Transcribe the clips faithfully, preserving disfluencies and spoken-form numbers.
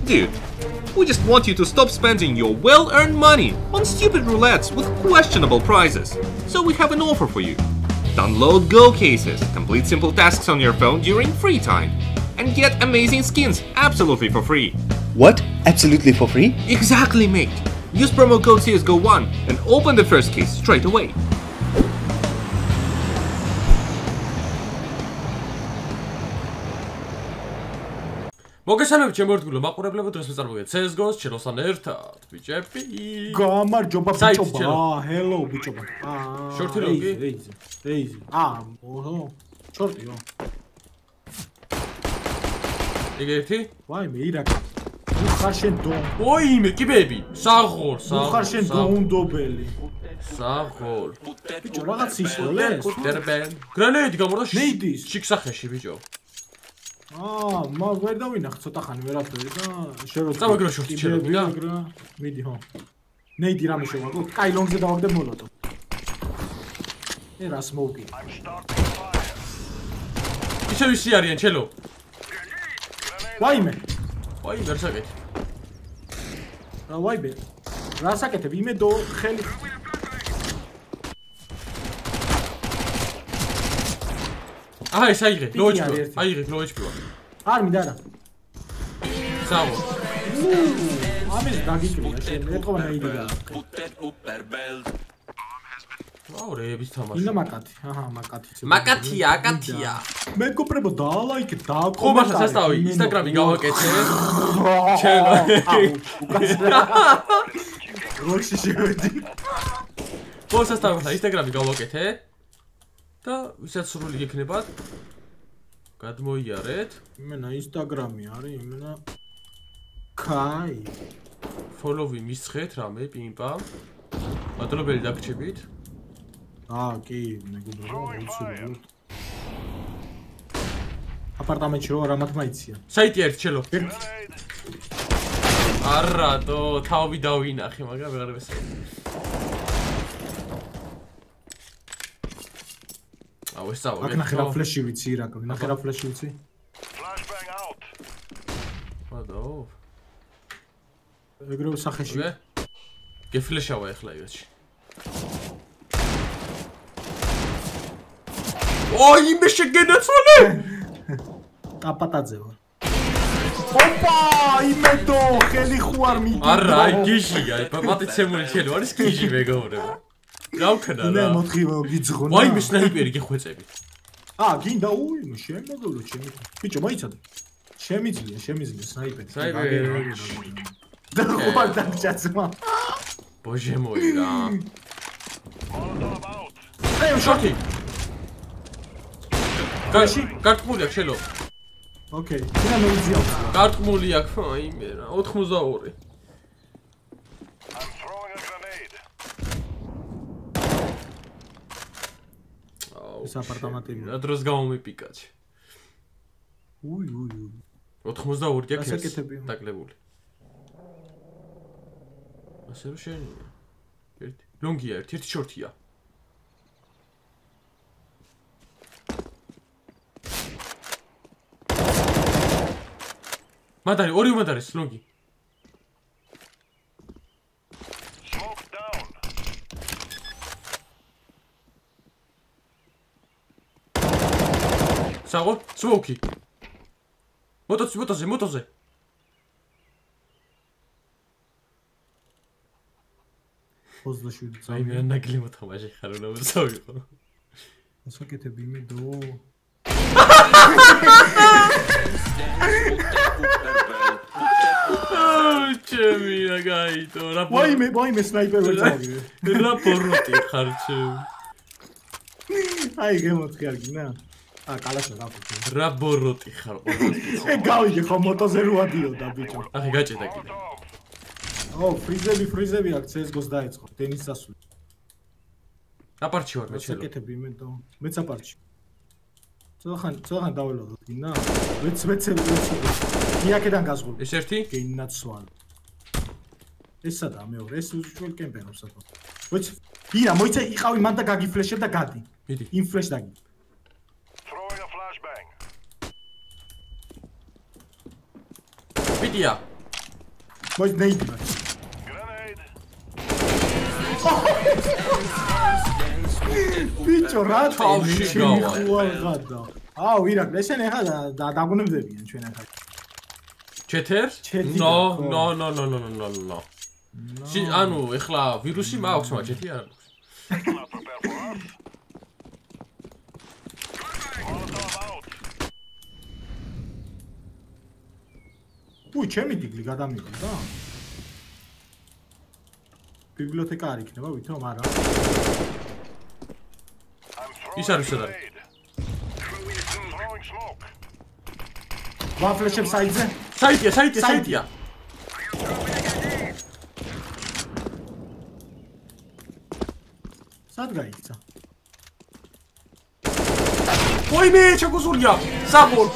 Dude, we just want you to stop spending your well-earned money on stupid roulettes with questionable prizes. So we have an offer for you. Download Go Cases, complete simple tasks on your phone during free time, and get amazing skins absolutely for free. What? Absolutely for free? Exactly, mate. Use promo code C S G O one and open the first case straight away. მოგესალმებით ჩემო ერთგულო მაყურებლებო, დღეს მეწარმოებით C S G O-ს ჩელოსთან ერთად, ბიჭები. გამარჯობა ბიჭობა. ჰელო ბიჭობა. აა. შორტი როგი? ეიზი. ეიზი. აა, ოჰო. შორტიო. იგი ერთი? ვაიმე, ირაკი. ნუ ხარ შენ დო. ოიმე, კიბეები. საღოლ, საღოლ. ნუ ხარ შენ დოუნდობელი. საღოლ. ბიჭო, რაღაც ისოლეს. ტერბენ. გრანეიდი გამორდა ნეიდის. შიქსახეში, ბიჭო. აა, მა ვერ დავინახ ცოტა ხანი ვერაფერი და შენ რო წავაგრო შორტი ჩელო, მინდა? მიდი ხო. ნეიდი რამე შევაგო? კაი ლონგზე დავაგდე მოლოტო. ე რა სმოუკი. ისე ვისი არიან ჩელო? ვაიმე. ვაი, ვერ საკეთე. რა ვაიმე? რა საკეთებ? იმე დო ხელი. აჰა, ეს აიღე, ლოეჩპი. აიღე, ლოეჩპი. არ მინდა რა. საღო. ამის დაგიჭრია შენ, ეთქობა ნეიდი გა. ვაუ, რეების თამაში. ინა მაკათი. აჰა, მაკათი. მაკათია, აკათია. მე გკრებო დალაიქე და ხო, მაშა სასტავი, ინსტაგრამი გავაკეთე. ჩელო. როში შევედი. ხო, სასტავი, ინსტაგრამი გავაკეთე. და ვისაც სრული გექნებათ გადმოიარეთ. იმენა ინსტაგრამი არის, იმენა კაი. ფოლოვი მისცეთ რამე პიმპა. მადლობელი დაგჭირებით. აა, კი, მეგობრებო, უცნობ. აპარტამენტში რო რამათ მაიციან. საიტი ერთ ჩელო. არა, დო, თავი დავინახე, მაგრამ ვეღარ ვესწრებ. აუ ეს წავა. აქ ნახე რა ფლეში ვიცი, ირაკი, ნახე რა ფლეში ვიცი. Flashbang out. ვადაო. ეგრევე სახეში. გეფლეშავა ახლა იოსში. ოი, მე შეგენაცვალე. ტაპატაძე ვარ. ოპა, იმედო, ხელი ხო არ მიდი. არა, აი გიჟია, აი პატიცემული ჩელო არის გიჟი მეგობრებო. რა ვქნა რა? მე მოთხივა გიძღონა. ვაი, მე სნაიპერი გეხვეწები. აა, გინდა უი, შემოგულო ჩემი. ბიჭო, მოიცადე. შემიძლია, შემიძლია სნაიპერი. სნაიპერი. და ხო არ დაგჭაცმა. ბოჟე მოი რა. Molotov out. აი, შორტი. გაში, გარტყმული აქვს შელო. ოკეი, ძინა მოიძიო. გარტყმული აქვს, აი მე რა, ოთხმოცდაორი. I'm throwing a grenade. ეს აპარტამენტი. რა დროს გამომიპიკაჩი. უი, უი, უი. ოთხმოცდაორი აქვს ასაკეთებია. დაკლებული. ასე რომ შენ ერთი ლონგია ერთი, ერთი შორტია. მადარი, ორი მადარის ლონგი. Smoke down. საღო, სმოუკი. მოტოცი, მოტოზე, მოტოზე. ოცდაშვიდი აი მე ნაგლი მოთამაშე ხარ უნდა მოსავიყო. ასაკეთებ იმედო. ჩემი რა გაიტო რა ვაიმე, ვაიმე სნაიპერი ვერ წავიდე. რა პოროტი ხარ ჩემი. აი გემოთხი არ გინა. აა კალაშა გაფუჭე. რა ბოროტი ხარ ყოველთვის. ე გავიგე ხო მოტოზე რო ადიოდა ბიჭო. ახი გაჭედა კიდე. ო, ფრიზები, ფრიზები აქ C S G O-ს დაიწყო. დენის სასული. აპარჩი ვარ მე ჩელო. ასაკეთებ იმედო. მეც აპარჩი. ცოტა ცოტა ხან დაველოდოთ, გინა? მეც მეც მეც. იაკედან გაზღული. ეს ერთი? გეინაცვალ. ესადა მეორე, ეს უშველ კემპერობს ათო. ვეც, ირა, მოიცა იყავი მან და გაგიფლეშე და გადი. მიდი. იმ ფლეშ დაგი. Throwing a flashbang. პიტია. მოიც ნეიდი მაგ. Grenade. ბიჭო რა თავში გავადა. აუ ირაკლი ესენ ახლა დაგუნებდებიან ჩვენ ახლა. ჩეთერ? ჩეთი ნო, და, ხო. ნო, ნო, ნო, ნო, ნო, ნო. ში, ანუ ეხლა ვირუსი მაქვს, მაგრამ ჩეთი არ აქვს. Not prepared for us. Molotov out. უი, ჩემი დიგლი გადამიდი და. ბიბლიოთეკა არ იქნება ვითომ არა. I'm ის throwing არის სადაც. grenade. Throwing smoke. ვაფლეშებ საიტზე? საიტია, საიტია, საიტია. სად გაიქცა? ვაიმე, ჩაკუსურია. საფორ.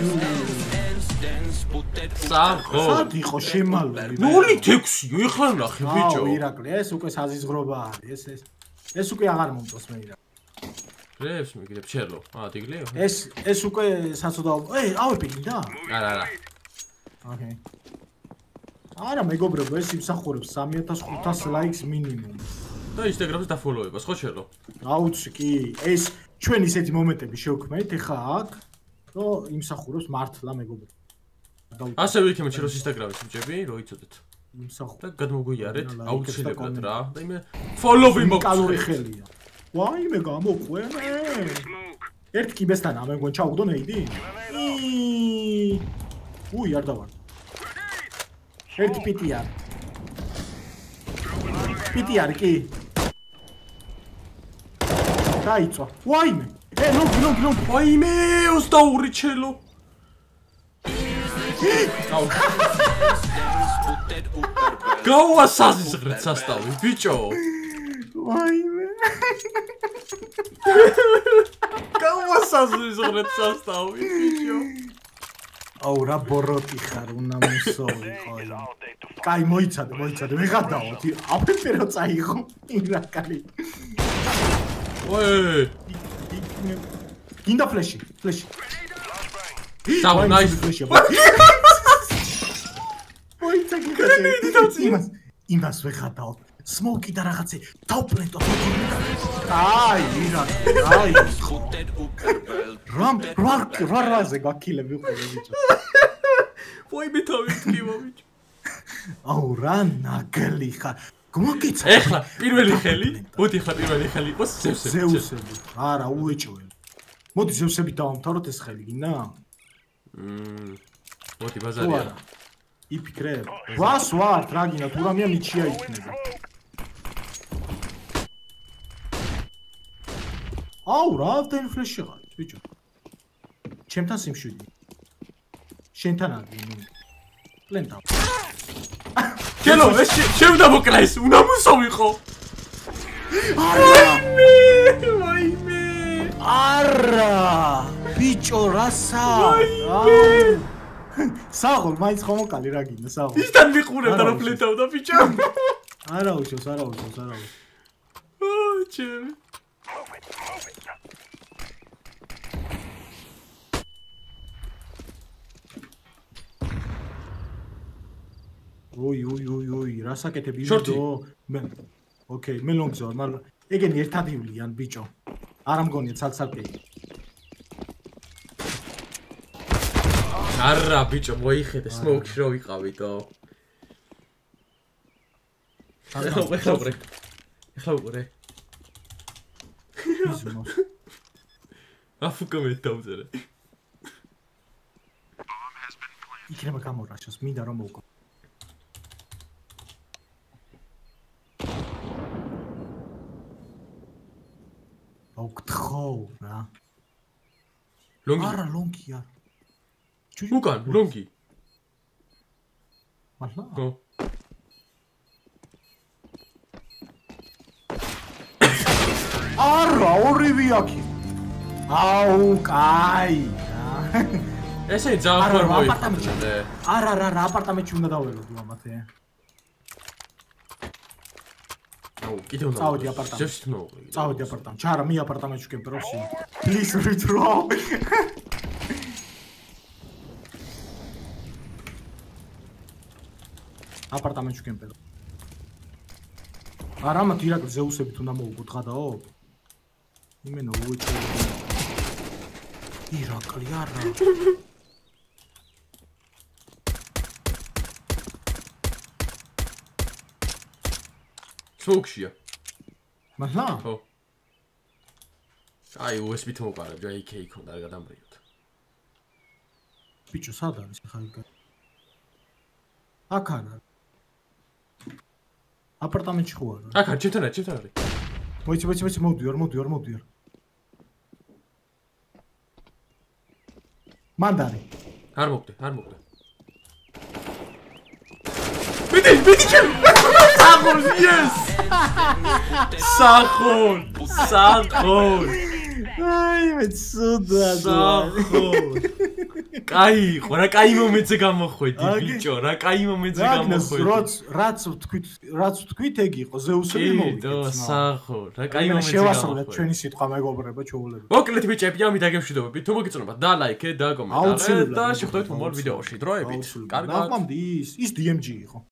საფორ. სად იყო შემალული? ნული ექვსი, ეხლა ნახე ბიჭო. აუ ირაკლი, ეს უკვე საზიზღრობა არის, ეს ეს. ეს უკვე აღარ მომწონს მე ირაკლი. რებს მიგდებ ჩელო. აა, დიგლი? ეს ეს უკვე საცოდაო. ეი, ავეპინი და? არა, არა. ოკეი. არა, მეგობრებო, ეს იმსახურებს სამი ათას ხუთას ლაიქს მინიმუმ. და ინსტაგრამზე დაფოლოვებას, ხო ჩელო? აუცი კი, ეს ჩვენ ისეთი მომენტები შევქმნით ეხა აქ, რომ იმსახურებს მართლა მეგობრებო. ასევე იქნება ჩელოს ინსტაგრამის ბიჭები, რო იცოდეთ. იმსახურებს. და გადმოგვიარეთ და აუცილებლად ლაიქებს და რა. და იმე ფოლოვი კალური მოგწევთ. ხელია. ვაიმე გამოყვე. ერთ კიბესთან ამეგონ ჩაუგდო ნეიდი? უი, არ დავარ. ერთ პიტი არ. პიტი არ კი. დაიწვა. ვაიმე. ე, ლონგი, ლონგი, ლონგი. ვაიმე, ოცდაორი ჩელო. აუ. გავასაზღრეთ სასტავი, ბიჭო. ვაიმე. გავასაზღრეთ სასტავი, ბიჭო. აუ რა ბოროტი ხარ, უნდა მოსოვი ხო. Outdate to კაი, მოიცადე, მოიცადე, ვეღადაოთ. აფერფერო წაიღო. ირაკალი. ოე, გინდა ფლეში, ფლეში. დაუ, ნაის. ფლეში. მოიცა გინდა. იმას, იმას ვეღადაოთ. სმოკი და რაღაცე დავპლენტო. აი, ირაკალი, აი. რამ, რა, რა რაზე გაქილები უყურე ბიჭო. ვაიმე თავი თქვივა, ბიჭო. აუ რა ნაგლი ხარ. გმოგიცა. ეხლა პირველი ხელი, მოდი ეხლა პირველი ხელი იყოს ზევსები. ზეუსები. არა, უეჭველი. მოდი ზევსები დავამთავროთ ეს ხელი, გინდა? მმ. მოდი თუ ბაზარია. არა. იფიქრებ. ვას ვართ, რა გინდა, თუ რამეა მიჩია იქნება. აუ, რა დენ ფლეში ხარ, ბიჭო. ჩემთან სიმშვიდი. შენთან არის, ნუ. პლენტა. ჩელო, ეს შევდამოკლა ეს, უნდა მოსოვიყო. არა, ვაიმე. არა. ბიჭო, რასა? საღოლ, მაინც ხომოკალი რა გინდა, საღოლ. ისთან მიყურებდა რომ ფლეტავდა ბიჭო. არა უშავს, არა უშავს, არა უშავს. აა, ჩემი. ოი, ოი, ოი, ოი, რა საკეთები შორტი. მე. ოკეი, მე ლონგზე ვარ, მაგრამ ეგენი ერთად ივლიან ბიჭო. არა მგონია ცალ-ცალკე. არა ბიჭო, მოიხედე სმოუკში რო ვიყავიტო. ეხლა ეხლა უყურე. ეხლა უყურე. ისმოს. აფუკა მე დავწერე. იქნება გამორაშოს, მინდა რომ მოვკო. აუგთხო რა. ლონგი. არა, ლონგი არ. უკან, ლონგი. მართლა? ხო. არა, ორივე აქი. აუ, კაი. ესე ძალიან ხარ აპარტამენტში. მოიხდა. არა, არა, რა აპარტამენტში უნდა დაველოდო ამათე. აუ, კიდე უნდა. წავედი აპარტამენტში. ჯერ შემოვიყრი. წავედი აპარტამენტში. ჩარა, მე აპარტამენტში ვკემპეროში. Please withdraw. აპარტამენტში კემპერა. არა, მათ ირაკლი ზეუსებით უნდა მოუგო დღადაო. იმენო უეჭო. ირაკლი არა. სმოუქშია. მართლა? ხო. აი, უ ეს ბი-ით მოვყარა, ჯეი კეი ქონდა რა გადამრიოთ. ბიჭო, სად არის ახლა იქ? აქ არა. აპარტამენტში ხო არა? აქ არ ჩემთან არის, ჩემთან არის. მოიცი, მოიცი, მოიცი, მოვდივარ, მოვდივარ, მოვდივარ. მანდარი. არ მოგდე, არ მოგდე. მიდი, მიდი ჩემ. სახურ, yes! სახურ, სახურ. აი, მე ცუდა. სახურ. კაი იყო, რა კაი მომენტზე გამოხვედი, ბიჭო, რა კაი მომენტზე გამოხვედი. რაც რაც ვთქვით, რაც ვთქვით, ეგ იყო, ზეუსები მოვიდეთ. დო, სახურ, რა კაი აი, მომენტზე შევასრულეთ გამოხვედი. ჩვენი სიტყვა მეგობრებო, ჩაულები. მოკლედ ბიჭები, ამით აგემშვიდობებით. თუ მოგიწონობათ, და ლაიქე და კომენტარე და შეხვდებით მომავალ ვიდეოში. დროებით. კარგად. კარგად. ის ის დი ემ ჯი იყო.